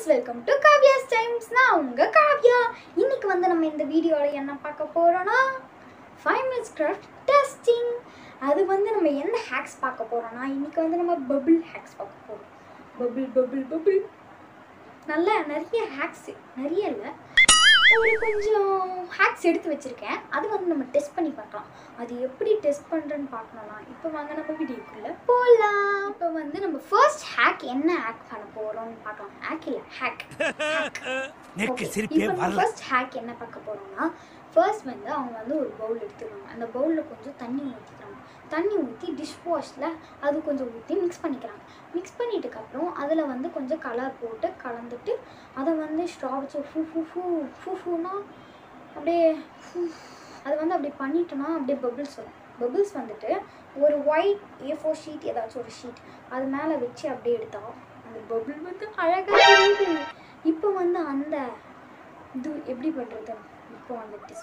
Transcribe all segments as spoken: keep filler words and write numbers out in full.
friends, welcome to Kavya's Times. நான் உங்க காவ்யா. இன்னைக்கு வந்து நம்ம இந்த வீடியோல என்ன பார்க்க போறோம்னா five minutes craft testing. அது வந்து நம்ம என்ன hacks பார்க்க போறோம்னா இன்னைக்கு வந்து நம்ம bubble hacks பார்க்க போறோம். bubble bubble bubble. நல்ல நிறைய hacks, நிறைய இல்ல. ஒரு கொஞ்சம் hacks எடுத்து வச்சிருக்கேன். அது வந்து நம்ம டெஸ்ட் பண்ணி பார்க்கலாம். அது எப்படி டெஸ்ட் பண்றேன்னு பார்க்கணும்னா இப்போ வாங்க நம்ம வீடியோக்குள்ள போலாம். இப்போ வந்து நம்ம ஃபர்ஸ்ட் ஹேக் என்ன ஹேக் பண்ண போறோம்னு பார்க்கலாம். ஹேக் இல்ல ஹேக். நெக் சிரிப்பே வரல. ஃபர்ஸ்ட் ஹேக் என்ன பார்க்க போறோம்னா ஃபர்ஸ்ட் வந்து அவங்க வந்து ஒரு பவுல் எடுத்துக்கறாங்க. அந்த பவுல்ல கொஞ்சம் தண்ணி ஊத்திக்கறாங்க. தண்ணி ஊத்தி டிஷ் வாஷ்ல அது கொஞ்சம் ஊத்தி மிக்ஸ் பண்ணிக்கறாங்க. மிக்ஸ் பண்ணிட்டதுக்கு அப்புறம் அதுல வந்து கொஞ்சம் கலர் போட்டு கலந்துட்டு அத வந்து ஸ்ட்ரா வச்சு ஃபு ஃபு ஃபு ஃபு ஃபுனா அப்படியே அது வந்து அப்படி பண்ணிட்டோம்னா அப்படியே பபிள்ஸ் வரும். பபிள்ஸ் வந்துட்டு ஒரு ஒயிட் ஏ ஃபோர் ஷீட் ஏதாச்சும் ஒரு ஷீட் அது மேலே வச்சு அப்படியே எடுத்தா அந்த பபிள் வந்து அழகாக தெரியுது. இப்போ வந்து அந்த இது எப்படி பண்ணுறது இப்போ வந்துட்டு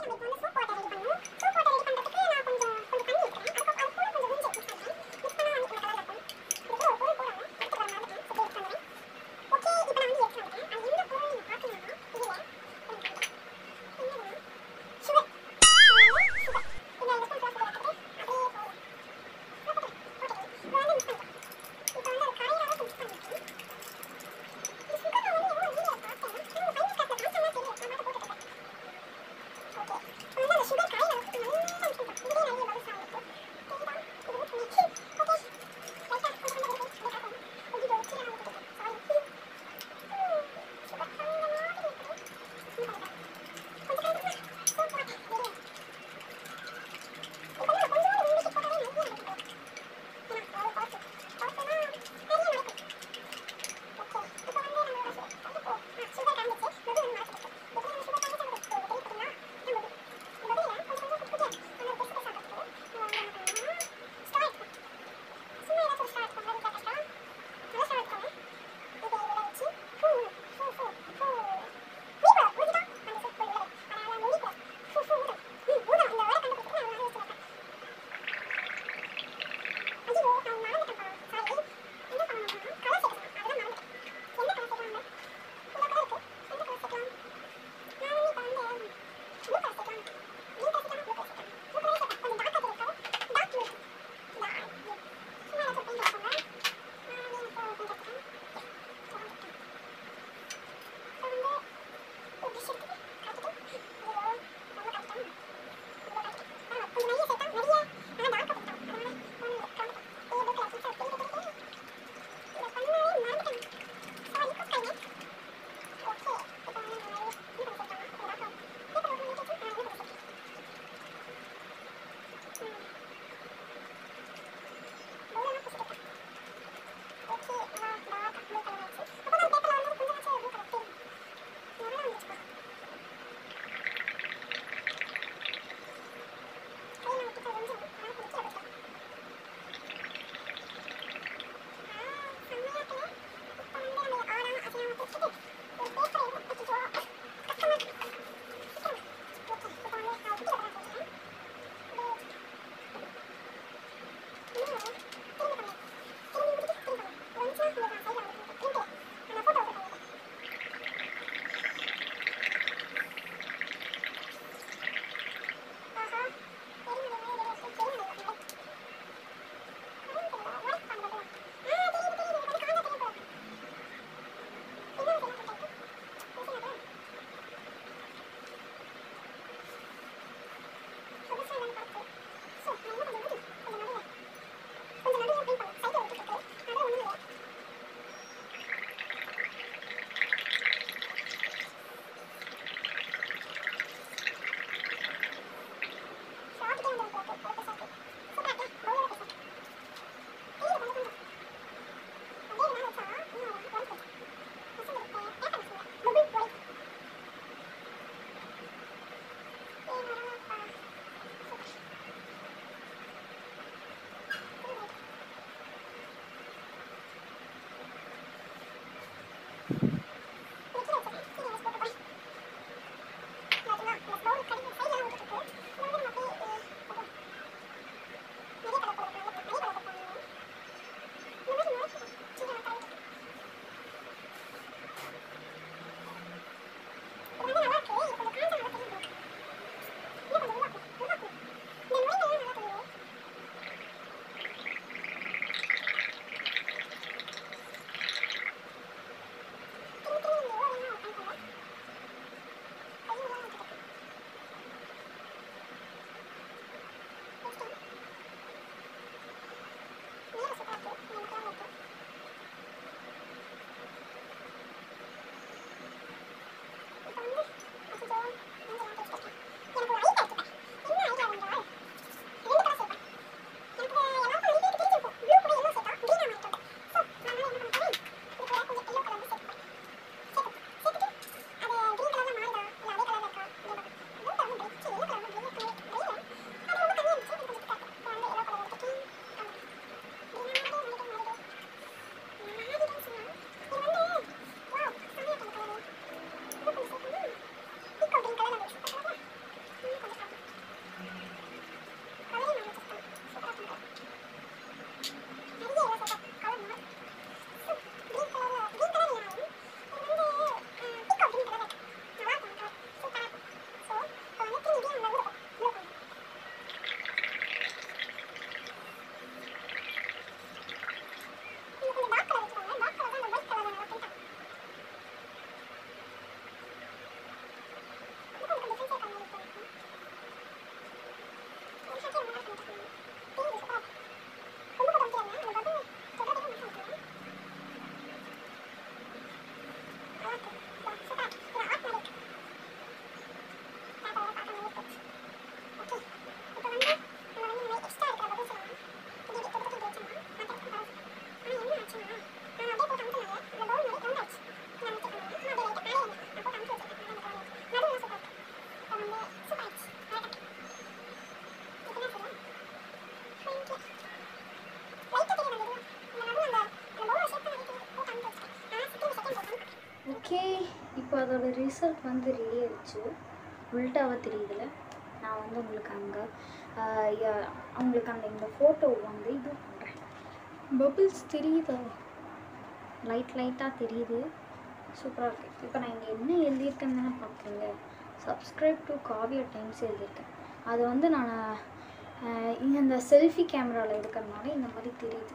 இப்போ அதோட ரிசல்ட் வந்து ரெடி ஆயிடுச்சு. உள்டாவாக தெரியுதுல, நான் வந்து உங்களுக்கு அங்கே அவங்களுக்கு அந்த இந்த ஃபோட்டோ வந்து இது பண்ணுறேன். பபிள்ஸ் தெரியுதா? லைட் லைட்டாக தெரியுது. சூப்பராக இருக்குது. இப்போ நான் இங்கே என்ன எழுதியிருக்கேன்னு தானே பார்க்குறீங்க. சப்ஸ்கிரைப் டு காவ்யா டைம்ஸ் எழுதியிருக்கேன். அது வந்து நான் இங்கே இந்த செல்ஃபி கேமராவில் இருக்கிறதுனால இந்த மாதிரி தெரியுது.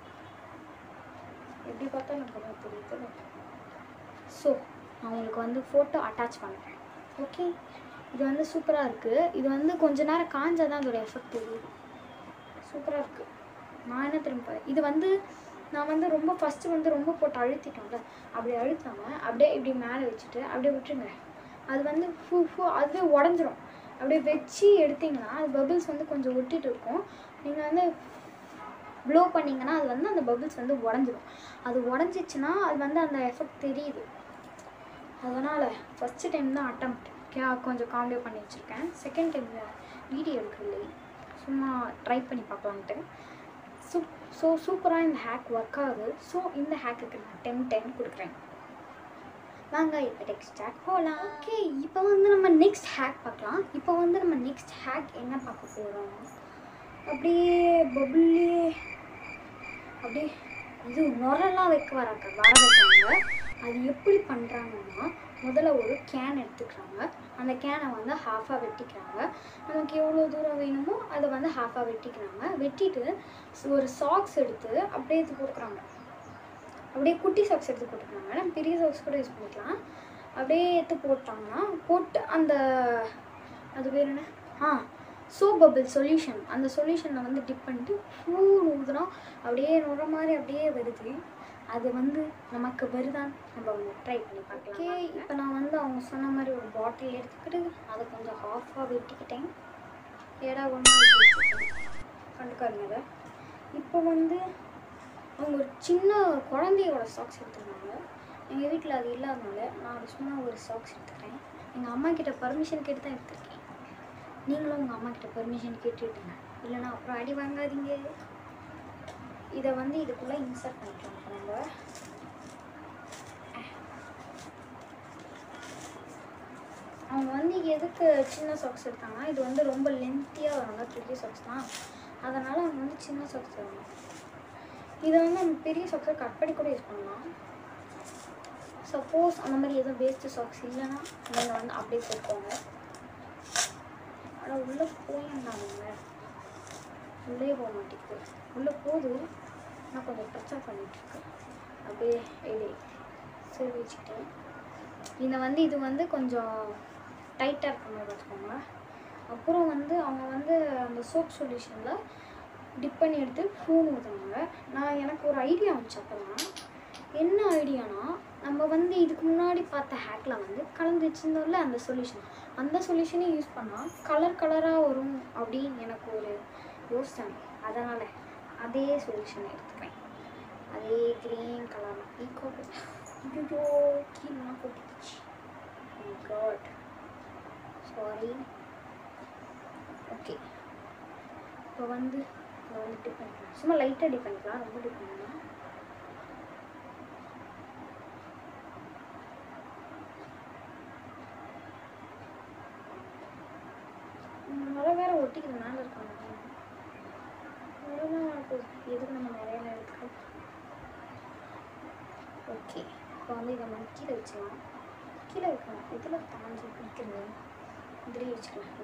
எப்படி பார்த்தா எனக்கு கொஞ்சம் தெரியுது. ஸோ நான் உங்களுக்கு வந்து ஃபோட்டோ அட்டாச் பண்ணுறேன். ஓகே, இது வந்து சூப்பராக இருக்குது. இது வந்து கொஞ்ச நேரம் காஞ்சால் தான் அதோட எஃபெக்ட் தெரியுது. சூப்பராக இருக்குது. நான் என்ன திரும்ப இது வந்து நான் வந்து ரொம்ப ஃபஸ்ட்டு வந்து ரொம்ப போட்டு அழுத்திட்டோம்ல, அப்படி அழுத்தாமல் அப்படியே இப்படி மேலே வச்சுட்டு அப்படியே விட்டுருங்க. அது வந்து ஃபூ ஃபூ அதுவே உடஞ்சிரும். அப்படியே வச்சு எடுத்திங்கன்னா அது பபிள்ஸ் வந்து கொஞ்சம் ஒட்டிகிட்டு இருக்கும். நீங்கள் வந்து ப்ளோ பண்ணிங்கன்னா அது வந்து அந்த பபிள்ஸ் வந்து உடஞ்சிரும். அது உடஞ்சிச்சின்னா அது வந்து அந்த எஃபெக்ட் தெரியுது. அதனால் ஃபஸ்ட்டு டைம் தான் அட்டம்ப்ட் கே கொஞ்சம் காமெடியோ பண்ணி வச்சுருக்கேன். செகண்ட் டைம் வீடியோ எடுக்கல, சும்மா ட்ரை பண்ணி பார்க்கலான்ட்டு. சூப் ஸோ சூப்பராக இந்த ஹேக் ஒர்க் ஆகுது. ஸோ இந்த ஹேக்குக்கு நான் டென் டென் கொடுக்குறேன். வாங்க இப்போ நெக்ஸ்ட் ஹேக் போகலாம். ஓகே, இப்போ வந்து நம்ம நெக்ஸ்ட் ஹேக் பார்க்கலாம். இப்போ வந்து நம்ம நெக்ஸ்ட் ஹேக் என்ன பார்க்க போகிறோம், அப்படியே பபுள்லே அப்படியே இது நுரெல்லாம் வைக்க வராக்க வர வைக்கிறாங்க. அது எப்படி பண்ணுறாங்கன்னா, முதல்ல ஒரு கேன் எடுத்துக்கிறாங்க. அந்த கேனை வந்து ஹாஃபாக வெட்டிக்கிறாங்க. நமக்கு எவ்வளோ தூரம் வேணுமோ அதை வந்து ஹாஃபாக வெட்டிக்கிறாங்க. வெட்டிட்டு ஒரு சாக்ஸ் எடுத்து அப்படியே எடுத்து போட்டுக்கிறாங்க. அப்படியே குட்டி சாக்ஸ் எடுத்து போட்டுக்கிறாங்க. நம்ம பெரிய சாக்ஸ் கூட யூஸ் பண்ணிக்கலாம். அப்படியே எடுத்து போட்டாங்கன்னா போட்டு அந்த அது பேர் என்ன ஆ சோப் பபிள் சொல்யூஷன், அந்த சொல்யூஷனில் வந்து டிப் பண்ணிட்டு ஃபூ ஊதுனா அப்படியே நுர மாதிரி அப்படியே வருது. அது வந்து நமக்கு வருதான்னு நம்ம வந்து ட்ரை பண்ணி பார்க்கலாம். ஓகே, இப்போ நான் வந்து அவங்க சொன்ன மாதிரி ஒரு பாட்டில் எடுத்துக்கிட்டு அதை கொஞ்சம் ஹாஃபாக வெட்டிக்கிட்டேன். ஏடா ஒன்று கண்டுக்காருங்க அதை. இப்போ வந்து அவங்க ஒரு சின்ன குழந்தையோட சாக்ஸ் எடுத்துருந்தாங்க. எங்கள் வீட்டில் அது இல்லாதனால நான் சும்மா ஒரு சாக்ஸ் எடுத்துக்கிறேன். எங்கள் அம்மா கிட்ட பர்மிஷன் கேட்டு தான் எடுத்துருக்கேன். நீங்களும் உங்கள் அம்மா கிட்ட பர்மிஷன் கேட்டுட்டுங்க, இல்லைன்னா அப்புறம் அடி வாங்காதீங்க. இதை வந்து இதுக்குள்ளே இன்சர்ட் பண்ணிக்கலாம். நம்ம அவங்க வந்து எதுக்கு சின்ன சாக்ஸ் எடுத்தாங்கன்னா, இது வந்து ரொம்ப லென்த்தியாக வரும்ல பெரிய சாக்ஸ் தான், அதனால் அவங்க வந்து சின்ன சாக்ஸ் தருவாங்க. இதை வந்து நம்ம பெரிய சாக்ஸை கட் பண்ணி கூட யூஸ் பண்ணலாம். சப்போஸ் அந்த மாதிரி எதுவும் வேஸ்ட்டு சாக்ஸ் இல்லைன்னா நீங்கள் வந்து அப்படியே போட்டுக்கோங்க. ஆனால் உள்ளே போயிருந்தாங்க, உள்ளே போக மாட்டேங்குது. உள்ளே போகுது, நான் கொஞ்சம் பிரச்சனை பண்ணிகிட்ருக்கேன். அப்படியே இது சரி வச்சுக்கிட்டேன். இதை வந்து இது வந்து கொஞ்சம் டைட்டாக இருக்கிற மாதிரி வச்சுக்கோங்க. அப்புறம் வந்து அவங்க வந்து அந்த சோப் சொல்யூஷனில் டிப் பண்ணி எடுத்து ஃபூன் ஊற்றுவாங்க. நான் எனக்கு ஒரு ஐடியா வந்துச்சு. அப்போதான் என்ன ஐடியானா, நம்ம வந்து இதுக்கு முன்னாடி பார்த்த ஹேக்கில் வந்து கலந்து வச்சுருந்தோம்ல அந்த சொல்யூஷன், அந்த சொல்யூஷனே யூஸ் பண்ணால் கலர் கலராக வரும் அப்படின்னு எனக்கு ஒரு யோசனை. அதனால் அதே சொல்யூஷனை எடுத்துக்கிறேன். அதே க்ரீன் கலர் ஈக்கோ ஐயோ கீழே போட்டுச்சு. God sorry. ஓகே, இப்போ வந்து இதை வந்து டிப் பண்ணிக்கலாம். சும்மா லைட்டாக டிப் பண்ணிக்கலாம், ரொம்ப டிப் பண்ணலாம். மழை வேறு ஒட்டிக்குது மேலே இருக்காங்க. எதுக்கு நம்ம நிறைய எடுத்துக்கலாம். ஓகே, இப்போ வந்து இதை நம்ம கீழே வச்சுக்கலாம். கீழே வைக்கலாம். இதில் தாண்டி பிடிக்கிறது இதுலேயே வச்சுக்கலாம்.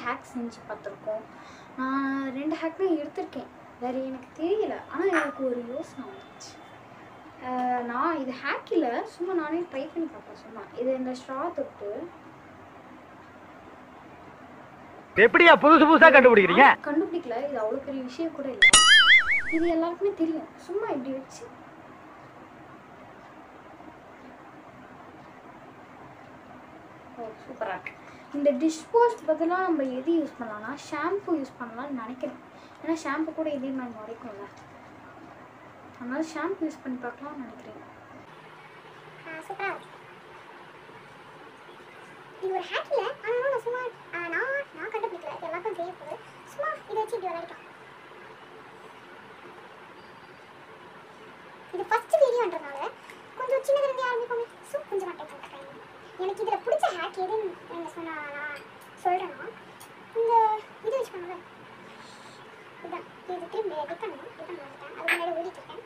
ஹேக் செஞ்சு பார்த்துருக்கோம். நான் ரெண்டு ஹேக் தான் எடுத்திருக்கேன், வேறு எனக்கு தெரியல. ஆனால் எனக்கு ஒரு யோசனை வந்துச்சு. நான் இது ஹேக் இல்லை, சும்மா நானே ட்ரை பண்ணி பார்ப்பேன். சும்மா இது இந்த ஸ்ட்ரா தொட்டு எப்படியா புதுசு புதுசா கண்டுபிடிக்கிறீங்க? கண்டுபிடிக்கல, இது அவ்வளோ பெரிய விஷயம் கூட இல்லை. இது எல்லாருக்குமே தெரியும். சும்மா இப்படி வச்சு ஓ சூப்பராக இருக்கு. இந்த டிஷ் வாஷ் பதிலாக நம்ம எது யூஸ் பண்ணலாம்னா ஷாம்பு யூஸ் பண்ணலாம்னு நினைக்கிறேன். ஏன்னா ஷாம்பு கூட இதே மாதிரி முறைக்கும்ல, அதனால ஷாம்பு யூஸ் பண்ணி பார்க்கலாம்னு நினைக்கிறேன். சூப்பராக இருக்கு. இது ஒரு ஹேக் இல்லை, ஆனால் நான் சும்மா நான் நான் கண்டுபிடிக்கல, இது எல்லாருக்கும் தெரிய போகுது. சும்மா இதை வச்சு இப்படி விளையாடிட்டோம். இது ஃபர்ஸ்ட் வீடியோன்றதுனால கொஞ்சம் சின்னது இருந்து ஆரம்பிப்போமே. ஸோ கொஞ்சம் மட்டும் பண்ணுறேன். எனக்கு இதில் பிடிச்ச ஹேக் எதுன்னு நீங்கள் சொன்னால் நான் சொல்கிறேன்னா இந்த இது வச்சு பண்ணுவேன். இதுதான் இது திரும்ப எடிட் பண்ணணும். இது பண்ண வந்துட்டேன், அதுக்கு முன்னாடி ஓடிட்டு இருக்கேன்.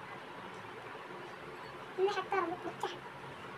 இந்த ஹேக் தான் ரொம்ப பிடிச்ச ஹேக்.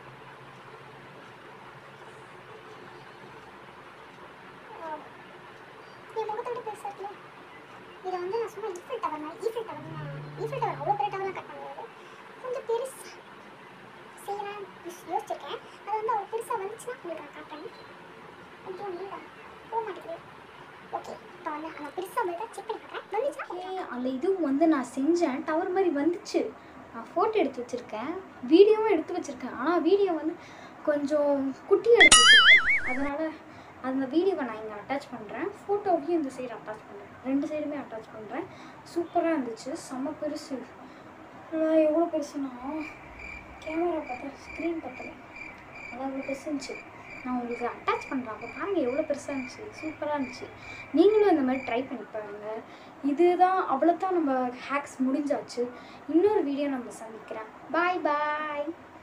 என் முகத்தோட பெருசாக இருக்குல்ல, இதை வந்து நான் சும்மா ஈஃபில் டவர் மாதிரி ஈஃபில் டவர் ஈஃபில் டவர் அவ்வளோ பெரிய டவர்லாம் கட் பண்ண முடியாது, கொஞ்சம் பெருசாக செய்யலாம் யோசிச்சிருக்கேன். அது வந்து அவ்வளோ பெருசாக வந்துச்சுன்னா உங்களுக்கு நான் காட்டுறேன். கொஞ்சம் நீடாக போக மாட்டேங்குது. ஓகே, இப்போ வந்து அந்த பெருசாக வந்து செக் பண்ணி பார்க்குறேன். வந்துச்சுன்னா அந்த இதுவும் வந்து நான் செஞ்சேன், டவர் மாதிரி வந்துச்சு. நான் ஃபோட்டோ எடுத்து வச்சுருக்கேன், வீடியோவும் எடுத்து வச்சுருக்கேன். ஆனால் வீடியோ வந்து கொஞ்சம் குட்டியாக எடுத்து வச்சுருக்கேன், அதனால் அந்த வீடியோவை நான் இங்கே அட்டாச் பண்ணுறேன். ஃபோட்டோவையும் இந்த சைடு அட்டாச் பண்ணுறேன், ரெண்டு சைடுமே அட்டாச் பண்ணுறேன். சூப்பராக இருந்துச்சு, செம்ம பெருசு. எவ்வளோ பெருசுனா கேமரா பார்த்தா ஸ்க்ரீன் பார்த்தேன், அதான் அவ்வளோ பெருசு இருந்துச்சு. நான் உங்களுக்கு அட்டாச் பண்ணுறேன், அப்போ பாருங்கள் எவ்வளோ பெருசாக இருந்துச்சு, சூப்பராக இருந்துச்சு. நீங்களும் இந்த மாதிரி ட்ரை பண்ணி பாருங்கள். இதுதான் அவ்வளோதான், நம்ம ஹேக்ஸ் முடிஞ்சாச்சு. இன்னொரு வீடியோ நம்ம சந்திக்கிறேன். பாய் பாய்.